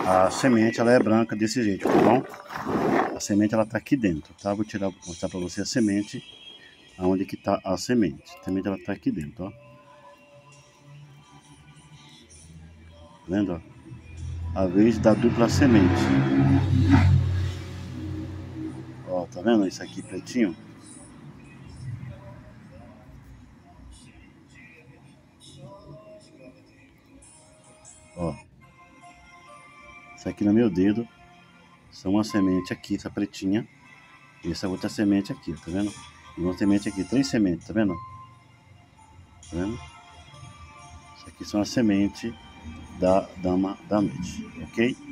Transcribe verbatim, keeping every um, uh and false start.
a semente ela é branca desse jeito, tá bom? A semente ela tá aqui dentro, tá? Vou tirar, mostrar para você a semente, aonde que tá a semente. A semente ela tá aqui dentro, ó. Tá vendo, ó? A vez da dupla semente. Ó, tá vendo isso aqui pretinho? Ó. Isso aqui no meu dedo são uma semente aqui, essa pretinha. E essa outra semente aqui, tá vendo? E uma semente aqui, três sementes, tá vendo? Tá vendo? Isso aqui são as sementes da dama da noite, ok?